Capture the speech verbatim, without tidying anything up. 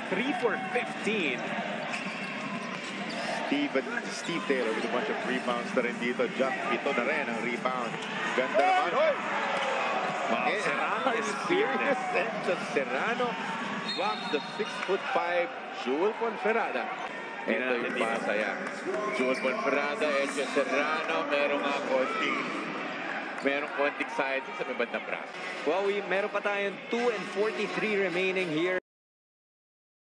three for fifteen. Steve, Steve Taylor with a bunch of rebounds na rin dito. Jack, ito na rin ang rebound. Ganda naman. Oy! Wow, And Serrano is serious. And Serrano drops the six foot five Jewel Ponferado. Ito yung pasa yan. Jewel Ponferado, Edge Serrano, merong mga konting merong konting side sa may bandang braso. Well, we meron pa tayong two and forty-three remaining here.